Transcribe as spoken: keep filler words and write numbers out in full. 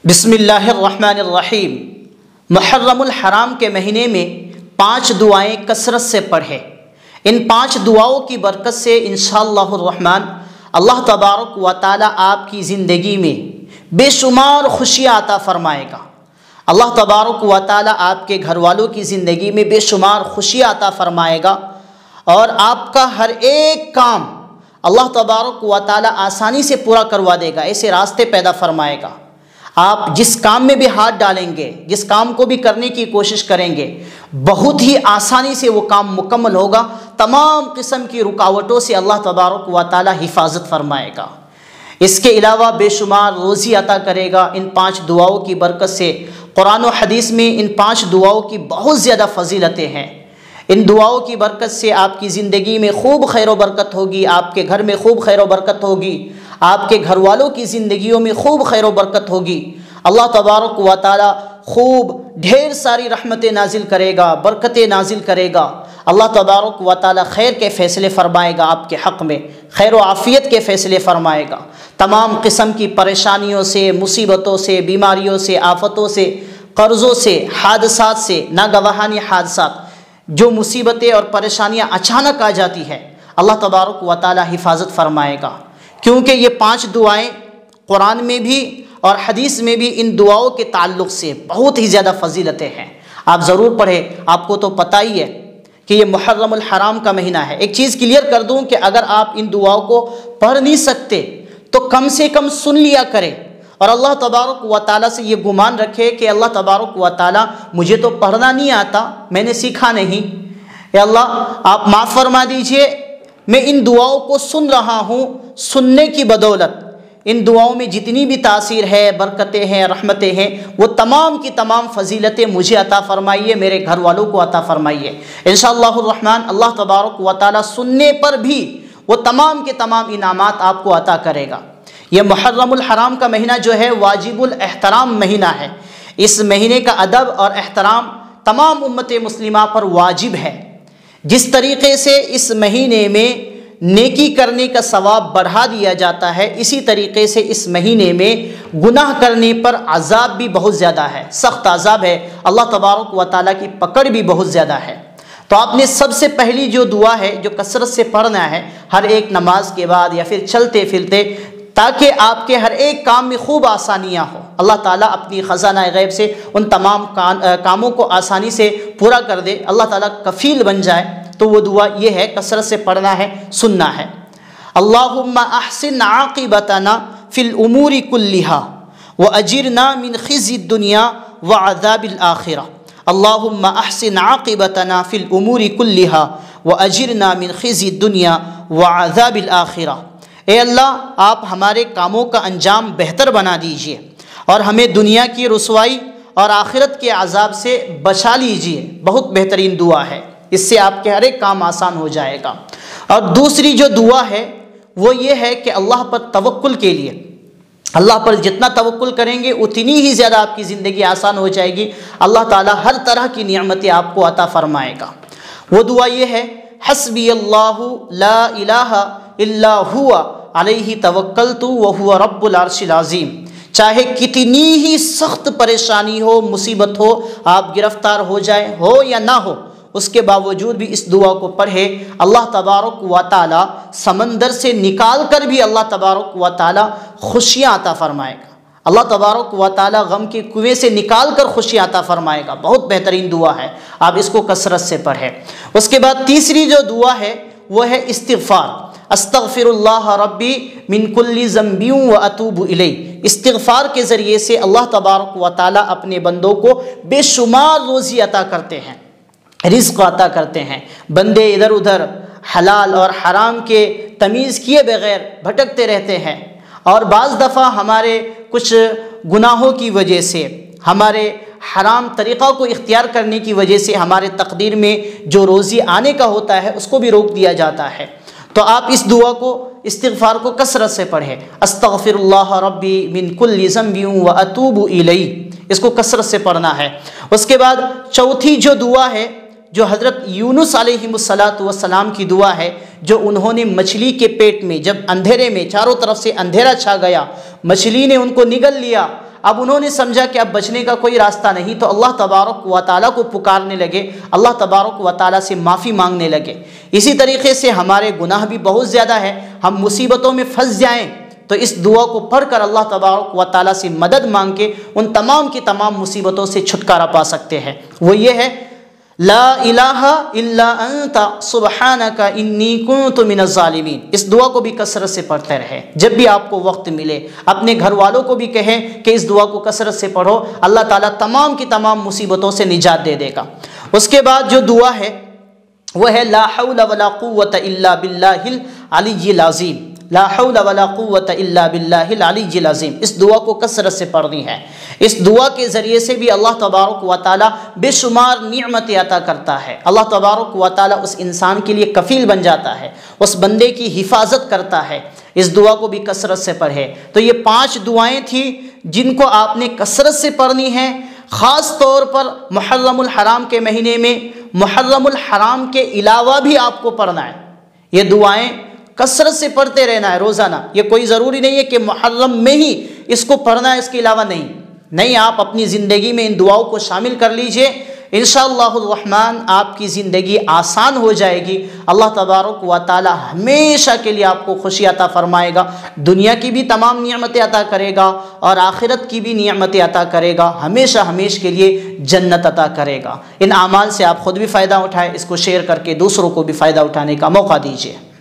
بسم اللہ الرحمن الرحیم۔ محرم الحرام کے مہینے میں پانچ دعائیں کثرت سے پڑھیں۔ ان پانچ دعاؤں کی برکت سے انشاءاللہ الرحمن اللہ تبارک و تعالی آپ کی زندگی میں بے شمار خوشیاں عطا فرمائے گا۔ اللہ تبارک و تعالی آپ کے گھر والوں کی زندگی میں بے شمار خوشیاں عطا فرمائے گا، اور آپ کا ہر ایک کام اللہ تبارک و تعالی آسانی سے پورا کروا دے گا، ایسے راستے پیدا فرمائے گا۔ آپ جس کام میں بھی ہاتھ ڈالیں گے، جس کام کو بھی کرنے کی کوشش کریں گے، بہت ہی آسانی سے وہ کام مکمل ہوگا۔ تمام قسم کی رکاوٹوں سے اللہ تبارک و تعالی حفاظت فرمائے گا۔ اس کے علاوہ بے شمار روزی عطا کرے گا ان پانچ دعاؤں کی برکت سے۔ قرآن و حدیث میں ان پانچ دعاؤں کی بہت زیادہ فضیلتیں ہیں۔ ان دعاؤں کی برکت سے آپ کی زندگی میں خوب خیر و برکت ہوگی، آپ کے گھر میں خوب خیر و برکت ہوگی، آپ کے گھر والوں کی زندگیوں میں خوب خیر و برکت ہوگی۔ اللہ تبارک و تعالی خوب ڈھیر ساری رحمتیں نازل کرے گا، برکتیں نازل کرے گا۔ اللہ تبارک و تعالی خیر کے فیصلے فرمائے گا، آپ کے حق میں خیر و عافیت کے فیصلے فرمائے گا۔ تمام قسم کی پریشانیوں سے، مصیبتوں سے، بیماریوں سے، آفتوں سے، قرضوں سے، حادثات سے، ناگوارانہ حادثات، جو مصیبتیں اور پریشانیاں اچانک آ جاتی ہیں، اللہ تبارک و تعالی حفاظت فرمائے گا۔ کیونکہ یہ پانچ دعائیں قرآن میں بھی اور حدیث میں بھی ان دعاؤں کے تعلق سے بہت ہی زیادہ فضیلتیں ہیں۔ آپ ضرور پڑھیں، آپ کو تو پتہ ہی ہے کہ یہ محرم الحرام کا مہینہ ہے۔ ایک چیز کلیئر کر دوں کہ اگر آپ ان دعاؤں کو پڑھ نہیں سکتے تو کم سے کم سن لیا کریں، اور اللہ تبارک و تعالیٰ سے یہ گمان رکھے کہ اللہ تبارک و تعالیٰ مجھے تو پڑھنا نہیں آتا، میں نے سیکھا نہیں، اے اللہ آپ معاف فرما دیجئے، میں ان دعاؤں کو سن رہا ہوں، سننے کی بدولت ان دعاؤں میں جتنی بھی تاثیر ہے، برکتیں ہیں، رحمتیں ہیں، وہ تمام کی تمام فضیلتیں مجھے عطا فرمائیے، میرے گھر والوں کو عطا فرمائیے۔ انشاءاللہ الرحمن اللہ تبارک و تعالیٰ سننے پر بھی وہ تمام کے تمام انعامات آپ کو عطا کرے گا۔ یہ محرم الحرام کا مہینہ جو ہے واجب الاحترام مہینہ ہے۔ اس مہینے کا ادب اور احترام تمام امت مسلمہ پر واجب ہے۔ جس طریقے سے اس مہینے میں نیکی کرنے کا ثواب بڑھا دیا جاتا ہے، اسی طریقے سے اس مہینے میں گناہ کرنے پر عذاب بھی بہت زیادہ ہے، سخت عذاب ہے، اللہ تبارک و تعالیٰ کی پکڑ بھی بہت زیادہ ہے۔ تو آپ نے سب سے پہلی جو دعا ہے جو کثرت سے پڑھنا ہے ہر ایک نماز کے بعد یا پھر چلتے پھرتے، تاکہ آپ کے ہر ایک کام میں خوب آسانیاں ہوں، اللہ تعالیٰ اپنی خزانہ غیب سے ان تمام کاموں کو آسانی سے پورا کر دے، اللہ تعالیٰ کفیل بن جائے، تو وہ دعا یہ ہے، کثرت سے پڑھنا ہے، سننا ہے۔ اللہم احسن عاقبتنا فی الامور کلہا واجرنا من خزی الدنیا وعذاب الآخرہ۔ اللہم احسن عاقبتنا فی الامور کلہا واجرنا من خزی الدنیا وعذاب الآخرہ۔ اے اللہ آپ ہمارے کاموں کا انجام بہتر بنا دیجئے، اور ہمیں دنیا کی رسوائی اور آخرت کے عذاب سے بچا لیجئے۔ بہت بہترین دعا ہے، اس سے آپ کے ہر ایک کام آسان ہو جائے گا۔ اور دوسری جو دعا ہے وہ یہ ہے کہ اللہ پر توکل کے لیے، اللہ پر جتنا توکل کریں گے اتنی ہی زیادہ آپ کی زندگی آسان ہو جائے گی، اللہ تعالیٰ ہر طرح کی نعمتیں آپ کو عطا فرمائے گا۔ وہ دعا یہ ہے، حسبی اللہ لا الہ الا ہوا علیہ توکلت وہو رب العرش العظیم۔ چاہے کتنی ہی سخت پریشانی ہو، مصیبت ہو، آپ گرفتار ہو جائیں، ہو یا نہ ہو، اس کے باوجود بھی اس دعا کو پڑھے، اللہ تبارک و تعالی سمندر سے نکال کر بھی اللہ تبارک و تعالی خوشیاں عطا فرمائے گا، اللہ تبارک و تعالی غم کے کنویں سے نکال کر خوشیاں عطا فرمائے گا۔ بہت بہترین دعا ہے، آپ اس کو کثرت سے پڑھیں۔ اس کے بعد تیسری جو دعا ہے وہ ہے استغفار۔ استغفر اللہ ربی من کل ذنب واتوب الیہ۔ استغفار کے ذریعے سے اللہ تبارک و تعالی اپنے بندوں کو بے شمار روزی عطا کرتے ہیں، رزق عطا کرتے ہیں۔ بندے ادھر ادھر حلال اور حرام کے تمیز کیے بغیر بھٹکتے رہتے ہیں، اور بعض دفعہ ہمارے کچھ گناہوں کی وجہ سے، ہمارے حرام طریقہ کو اختیار کرنے کی وجہ سے ہمارے تقدیر میں جو روزی آنے کا ہوتا ہے اس کو بھی روک دیا جاتا ہے۔ تو آپ اس دعا کو، استغفار کو کثرت سے پڑھیں، استغفر اللہ ربی من کل ذنب واتوب الیہ، اس کو کثرت سے پڑھنا ہے۔ اس کے بعد چوتھی جو دعا ہے جو حضرت یونس علیہ السلام کی دعا ہے، جو انہوں نے مچھلی کے پیٹ میں، جب اندھیرے میں چاروں طرف سے اندھیرا چھا گیا، مچھلی نے ان کو نگل لیا، اب انہوں نے سمجھا کہ اب بچنے کا کوئی راستہ نہیں، تو اللہ تبارک و تعالیٰ کو پکارنے لگے، اللہ تبارک و تعالیٰ سے معافی مانگنے لگے۔ اسی طریقے سے ہمارے گناہ بھی بہت زیادہ ہے، ہم مصیبتوں میں پھنس جائیں تو اس دعا کو پڑھ کر اللہ تبارک و تعالیٰ سے مدد مانگ کے ان تمام کی تمام مصیبتوں سے چھٹکارا پا سکتے ہیں۔ وہ یہ ہے لا الہ الا انت سبحانک انی کنت من الظالمین۔ اس دعا کو بھی کثرت سے پڑھتے رہے، جب بھی آپ کو وقت ملے اپنے گھر والوں کو بھی کہیں کہ اس دعا کو کثرت سے پڑھو، اللہ تعالیٰ تمام کی تمام مصیبتوں سے نجات دے دے گا۔ اس کے بعد جو دعا ہے وہ ہے لا حول ولا قوت الا باللہ العلی العظیم، لا حول ولا قوت الا باللہ العلی العظیم۔ اس دعا کو کثرت سے پڑھنی ہے۔ اس دعا کے ذریعے سے بھی اللہ تبارک و تعالیٰ بے شمار نعمتیں عطا کرتا ہے۔ اللہ تبارک و تعالیٰ اس انسان کے لیے کفیل بن جاتا ہے، اس بندے کی حفاظت کرتا ہے۔ اس دعا کو بھی کثرت سے پڑھے۔ تو یہ پانچ دعائیں تھیں جن کو آپ نے کثرت سے پڑھنی ہیں، خاص طور پر محرم الحرام کے مہینے میں۔ محرم الحرام کے علاوہ بھی آپ کو پڑھنا ہے، یہ دعائیں کثرت سے پڑھتے رہنا ہے روزانہ۔ یہ کوئی ضروری نہیں ہے کہ محرم میں ہی اس کو پڑھنا ہے، اس کے علاوہ نہیں نہیں آپ اپنی زندگی میں ان دعاؤں کو شامل کر لیجئے، انشاءاللہ الرحمن آپ کی زندگی آسان ہو جائے گی۔ اللہ تبارک و تعالی ہمیشہ کے لیے آپ کو خوشی عطا فرمائے گا، دنیا کی بھی تمام نعمتیں عطا کرے گا اور آخرت کی بھی نعمتیں عطا کرے گا، ہمیشہ ہمیشہ کے لیے جنت عطا کرے گا۔ ان اعمال سے آپ خود بھی فائدہ اٹھائیں، اس کو شیئر کر کے دوسروں کو بھی فائدہ اٹھانے کا موقع دیجیے۔